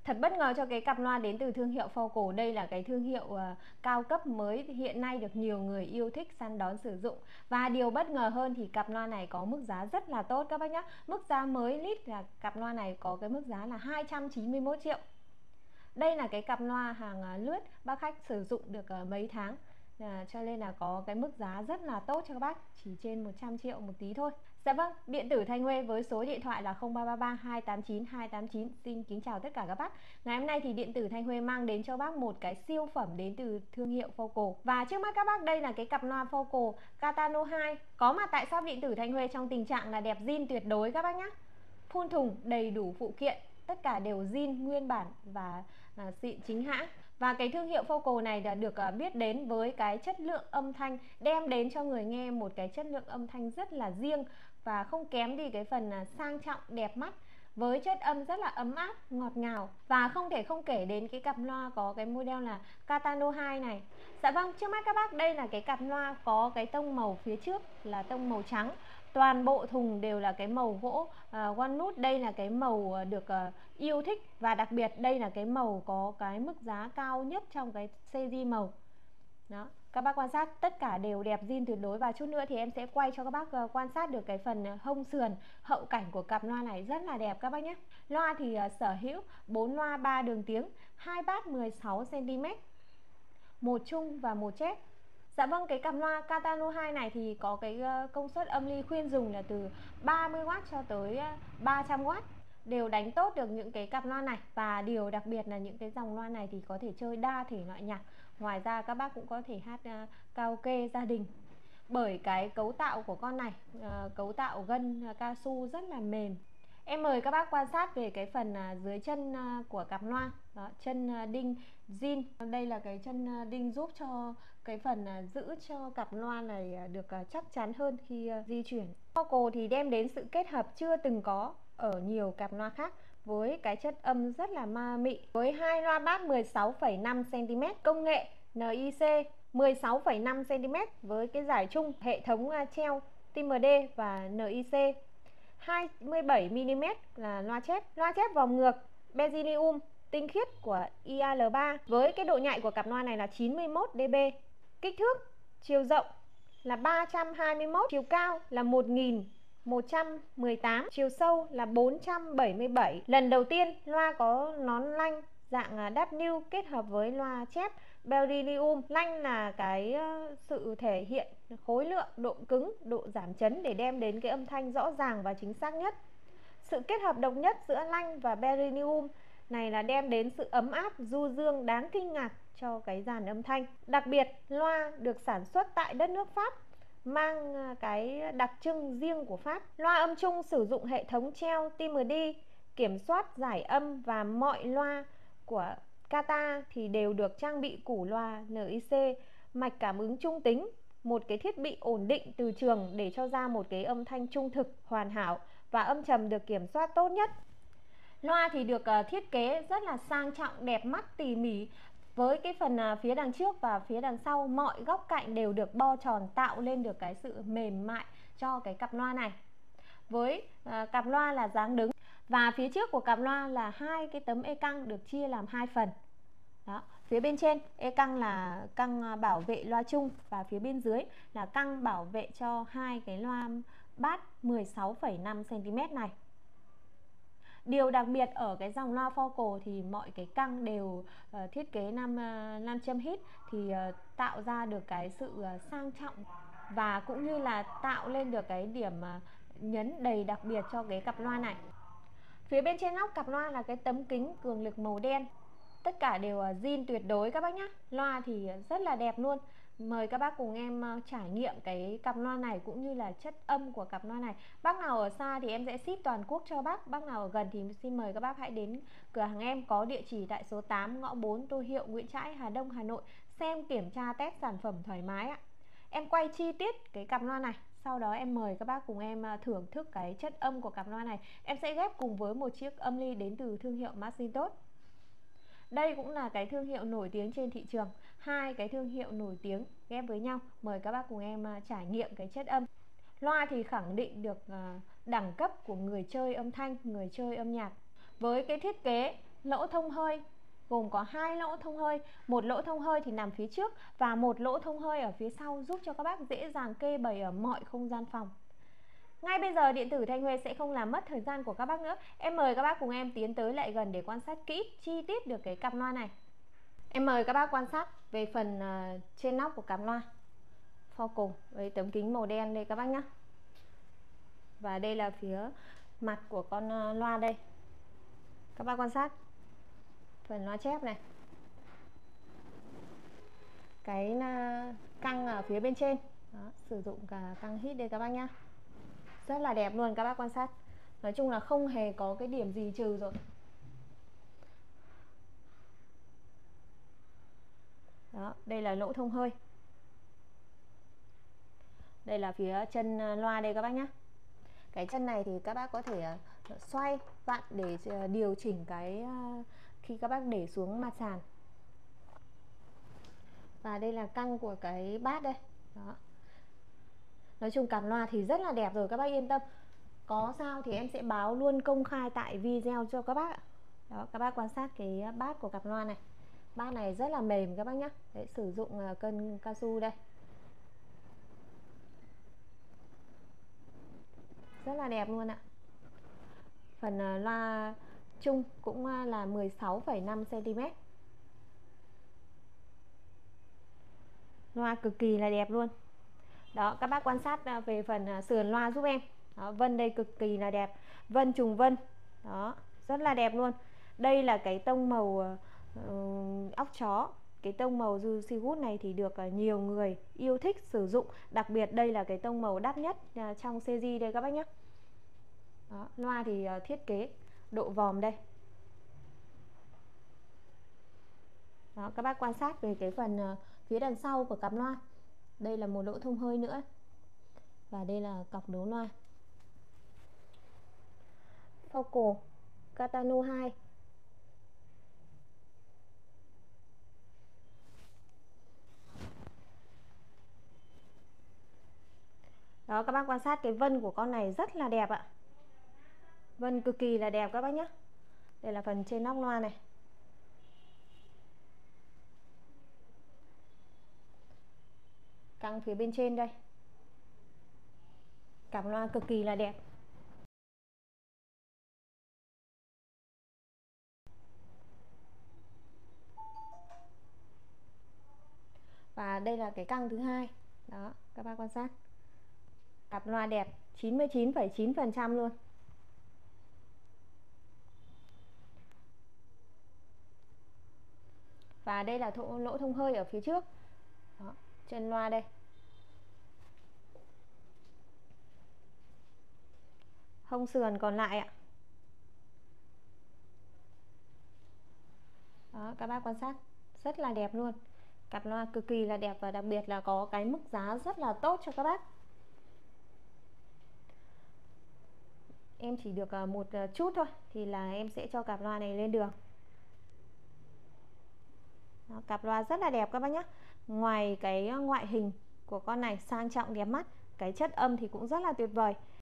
Thật bất ngờ cho cái cặp loa đến từ thương hiệu Focal. Đây là cái thương hiệu cao cấp mới hiện nay được nhiều người yêu thích săn đón sử dụng. Và điều bất ngờ hơn thì cặp loa này có mức giá rất là tốt các bác nhé. Mức giá mới list là cặp loa này có cái mức giá là 291 triệu. Đây là cái cặp loa hàng lướt, bác khách sử dụng được mấy tháng, cho nên là có cái mức giá rất là tốt cho các bác, chỉ trên 100 triệu một tí thôi. Dạ vâng, điện tử Thanh Huê với số điện thoại là 0333 289 289 xin kính chào tất cả các bác. Ngày hôm nay thì điện tử Thanh Huê mang đến cho bác một cái siêu phẩm đến từ thương hiệu Focal. Và trước mắt các bác đây là cái cặp loa Focal Catano 2 có mặt tại shop điện tử Thanh Huê trong tình trạng là đẹp zin tuyệt đối các bác nhé. Phun thùng đầy đủ phụ kiện, tất cả đều zin nguyên bản và xịn chính hãng. Và cái thương hiệu Focal này đã được biết đến với cái chất lượng âm thanh, đem đến cho người nghe một cái chất lượng âm thanh rất là riêng và không kém đi cái phần sang trọng đẹp mắt, với chất âm rất là ấm áp, ngọt ngào. Và không thể không kể đến cái cặp loa có cái model là Catano 2 này. Dạ vâng, trước mắt các bác đây là cái cặp loa có cái tông màu phía trước là tông màu trắng. Toàn bộ thùng đều là cái màu gỗ walnut. Đây là cái màu được yêu thích. Và đặc biệt đây là cái màu có cái mức giá cao nhất trong cái series màu. Đó, các bác quan sát tất cả đều đẹp zin tuyệt đối. Và chút nữa thì em sẽ quay cho các bác quan sát được cái phần hông sườn, hậu cảnh của cặp loa này rất là đẹp các bác nhé. Loa thì sở hữu 4 loa 3 đường tiếng, 2 bát 16 cm, một chung và một chép. Dạ vâng, cái cặp loa Catano 2 này thì có cái công suất âm ly khuyên dùng là từ 30W cho tới 300W, đều đánh tốt được những cái cặp loa này. Và điều đặc biệt là những cái dòng loa này thì có thể chơi đa thể loại nhạc. Ngoài ra các bác cũng có thể hát karaoke gia đình. Bởi cái cấu tạo của con này, cấu tạo gân cao su rất là mềm. Em mời các bác quan sát về cái phần dưới chân của cặp loa. Đó, chân đinh zin. Đây là cái chân đinh giúp cho cái phần giữ cho cặp loa này được chắc chắn hơn khi di chuyển. Focal thì đem đến sự kết hợp chưa từng có ở nhiều cặp loa khác với cái chất âm rất là ma mị. Với hai loa bass 16,5 cm công nghệ NIC, 16,5 cm với cái giải chung hệ thống treo TMD và NIC, 27mm là loa chép. Loa chép vòng ngược Bezinium tinh khiết của IAL3 với cái độ nhạy của cặp loa này là 91 dB. Kích thước chiều rộng là 321, chiều cao là 1118, chiều sâu là 477. Lần đầu tiên loa có nón lanh dạng W kết hợp với loa chép Beryllium. Lanh là cái sự thể hiện khối lượng, độ cứng, độ giảm chấn để đem đến cái âm thanh rõ ràng và chính xác nhất. Sự kết hợp độc nhất giữa lanh và Beryllium này là đem đến sự ấm áp, du dương đáng kinh ngạc cho cái dàn âm thanh. Đặc biệt loa được sản xuất tại đất nước Pháp, mang cái đặc trưng riêng của Pháp. Loa âm trung sử dụng hệ thống treo TMD kiểm soát giải âm, và mọi loa của Kata thì đều được trang bị củ loa NIC, mạch cảm ứng trung tính, một cái thiết bị ổn định từ trường để cho ra một cái âm thanh trung thực, hoàn hảo và âm trầm được kiểm soát tốt nhất. Loa thì được thiết kế rất là sang trọng, đẹp mắt, tỉ mỉ. Với cái phần phía đằng trước và phía đằng sau, mọi góc cạnh đều được bo tròn, tạo lên được cái sự mềm mại cho cái cặp loa này. Với cặp loa là dáng đứng, và phía trước của cặp loa là hai cái tấm e căng được chia làm hai phần. Đó, phía bên trên e căng là căng bảo vệ loa chung, và phía bên dưới là căng bảo vệ cho hai cái loa bass 16,5 cm này. Điều đặc biệt ở cái dòng loa Focal thì mọi cái căng đều thiết kế nam châm hít, thì tạo ra được cái sự sang trọng và cũng như là tạo lên được cái điểm nhấn đầy đặc biệt cho cái cặp loa này. Phía bên trên nóc cặp loa là cái tấm kính cường lực màu đen. Tất cả đều zin tuyệt đối các bác nhé. Loa thì rất là đẹp luôn. Mời các bác cùng em trải nghiệm cái cặp loa này cũng như là chất âm của cặp loa này. Bác nào ở xa thì em sẽ ship toàn quốc cho bác. Bác nào ở gần thì xin mời các bác hãy đến cửa hàng em, có địa chỉ tại số 8 ngõ 4 Tô Hiệu, Nguyễn Trãi, Hà Đông, Hà Nội. Xem, kiểm tra, test sản phẩm thoải mái ạ. Em quay chi tiết cái cặp loa này, sau đó em mời các bác cùng em thưởng thức cái chất âm của cặp loa này. Em sẽ ghép cùng với một chiếc âm ly đến từ thương hiệu Macintosh. Đây cũng là cái thương hiệu nổi tiếng trên thị trường. Hai cái thương hiệu nổi tiếng ghép với nhau. Mời các bác cùng em trải nghiệm cái chất âm. Loa thì khẳng định được đẳng cấp của người chơi âm thanh, người chơi âm nhạc. Với cái thiết kế lỗ thông hơi, gồm có 2 lỗ thông hơi, một lỗ thông hơi thì nằm phía trước và một lỗ thông hơi ở phía sau, giúp cho các bác dễ dàng kê bày ở mọi không gian phòng. Ngay bây giờ điện tử Thanh Huê sẽ không làm mất thời gian của các bác nữa. Em mời các bác cùng em tiến tới lại gần để quan sát kỹ chi tiết được cái cặp loa này. Em mời các bác quan sát về phần trên nóc của cặp loa Focal với tấm kính màu đen đây các bác nhé. Và đây là phía mặt của con loa đây. Các bác quan sát phần loa chép này, cái căng ở phía bên trên. Đó, sử dụng cả căng hít đây các bác nhá, rất là đẹp luôn. Các bác quan sát, nói chung là không hề có cái điểm gì trừ rồi. Đó, đây là lỗ thông hơi, đây là phía chân loa đây các bác nhé. Cái chân này thì các bác có thể xoay vặn để điều chỉnh cái khi các bác để xuống mặt sàn. Và đây là căng của cái bát đây. Đó, nói chung cặp loa thì rất là đẹp rồi, các bác yên tâm. Có sao thì em sẽ báo luôn công khai tại video cho các bác ạ. Đó, các bác quan sát cái bát của cặp loa này. Bát này rất là mềm các bác nhé. Đấy, sử dụng cân cao su đây, rất là đẹp luôn ạ. Phần loa chung cũng là 16,5 cm. Loa cực kỳ là đẹp luôn. Đó, các bác quan sát về phần sườn loa giúp em. Đó, vân đây cực kỳ là đẹp, vân trùng vân. Đó, rất là đẹp luôn. Đây là cái tông màu óc chó. Cái tông màu Juicy Wood này thì được nhiều người yêu thích sử dụng. Đặc biệt đây là cái tông màu đắt nhất trong series đây các bác nhé. Đó, loa thì thiết kế độ vòm đây. Đó, các bác quan sát về cái phần phía đằng sau của cặp loa. Đây là một lỗ thông hơi nữa. Và đây là cọc nối loa Focal Catano 2. Đó, các bác quan sát cái vân của con này rất là đẹp ạ. Vân cực kỳ là đẹp các bác nhé. Đây là phần trên nóc loa này. Căng phía bên trên đây. Cặp loa cực kỳ là đẹp. Và đây là cái căng thứ hai. Đó, các bác quan sát. Cặp loa đẹp 99,9% luôn. Và đây là lỗ thông hơi ở phía trước. Đó, trên loa đây. Hông sườn còn lại ạ. Đó, các bác quan sát rất là đẹp luôn. Cặp loa cực kỳ là đẹp và đặc biệt là có cái mức giá rất là tốt cho các bác. Em chỉ được một chút thôi thì là em sẽ cho cặp loa này lên đường. Đó, cặp loa rất là đẹp các bác nhé. Ngoài cái ngoại hình của con này sang trọng đẹp mắt, cái chất âm thì cũng rất là tuyệt vời.